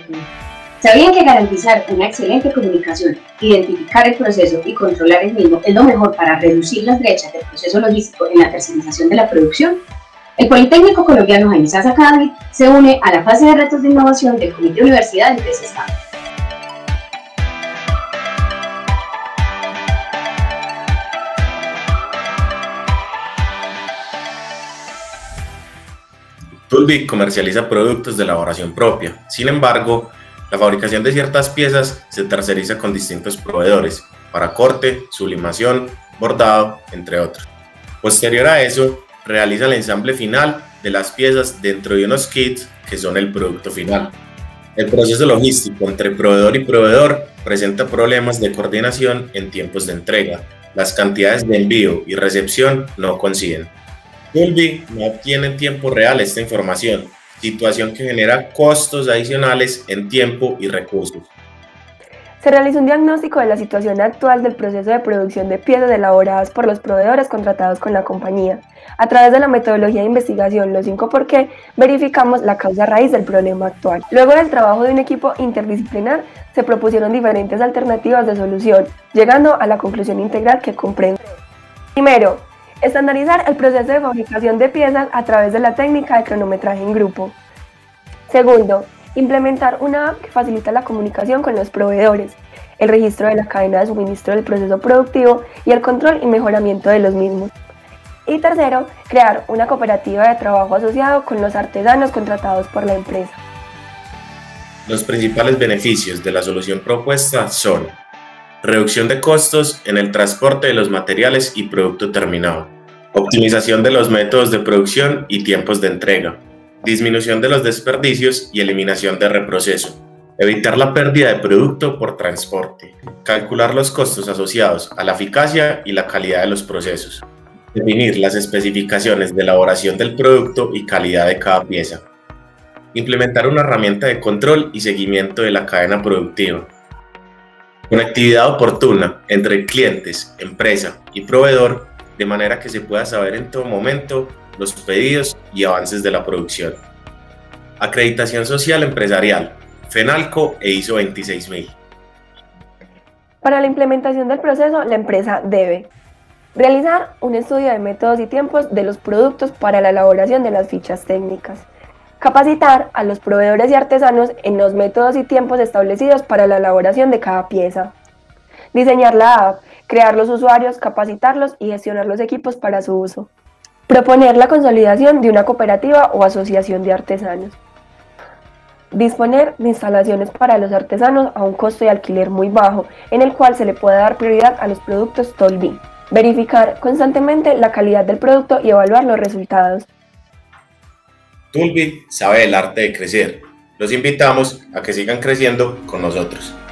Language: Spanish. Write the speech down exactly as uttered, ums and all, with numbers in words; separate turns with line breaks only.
productivo. ¿Sabían que garantizar una excelente comunicación, identificar el proceso y controlar el mismo es lo mejor para reducir las brechas del proceso logístico en la tercerización de la producción? El Politécnico Colombiano Jaime Sasa Cadavid se une a la fase de retos de innovación del Comité Universidad de tres estados.
Toolby comercializa productos de elaboración propia. Sin embargo, la fabricación de ciertas piezas se terceriza con distintos proveedores para corte, sublimación, bordado, entre otros. Posterior a eso, realiza el ensamble final de las piezas dentro de unos kits que son el producto final. El proceso logístico entre proveedor y proveedor presenta problemas de coordinación en tiempos de entrega. Las cantidades de envío y recepción no coinciden. Toolby no obtiene en tiempo real esta información, situación que genera costos adicionales en tiempo y recursos.
Se realizó un diagnóstico de la situación actual del proceso de producción de piezas elaboradas por los proveedores contratados con la compañía. A través de la metodología de investigación Los cinco por qué, verificamos la causa raíz del problema actual. Luego del trabajo de un equipo interdisciplinar, se propusieron diferentes alternativas de solución, llegando a la conclusión integral que comprende. Primero, estandarizar el proceso de fabricación de piezas a través de la técnica de cronometraje en grupo. Segundo, implementar una app que facilita la comunicación con los proveedores, el registro de la cadena de suministro del proceso productivo y el control y mejoramiento de los mismos. Y tercero, crear una cooperativa de trabajo asociado con los artesanos contratados por la empresa.
Los principales beneficios de la solución propuesta son: reducción de costos en el transporte de los materiales y producto terminado, optimización de los métodos de producción y tiempos de entrega, disminución de los desperdicios y eliminación de reproceso, evitar la pérdida de producto por transporte, calcular los costos asociados a la eficacia y la calidad de los procesos, definir las especificaciones de elaboración del producto y calidad de cada pieza, implementar una herramienta de control y seguimiento de la cadena productiva, conectividad oportuna entre clientes, empresa y proveedor, de manera que se pueda saber en todo momento los pedidos y avances de la producción. Acreditación social empresarial, FENALCO e ISO veintiséis mil.
Para la implementación del proceso, la empresa debe realizar un estudio de métodos y tiempos de los productos para la elaboración de las fichas técnicas, capacitar a los proveedores y artesanos en los métodos y tiempos establecidos para la elaboración de cada pieza, diseñar la app, crear los usuarios, capacitarlos y gestionar los equipos para su uso, proponer la consolidación de una cooperativa o asociación de artesanos, disponer de instalaciones para los artesanos a un costo de alquiler muy bajo, en el cual se le pueda dar prioridad a los productos Toolby, verificar constantemente la calidad del producto y evaluar los resultados.
Toolby sabe el arte de crecer. Los invitamos a que sigan creciendo con nosotros.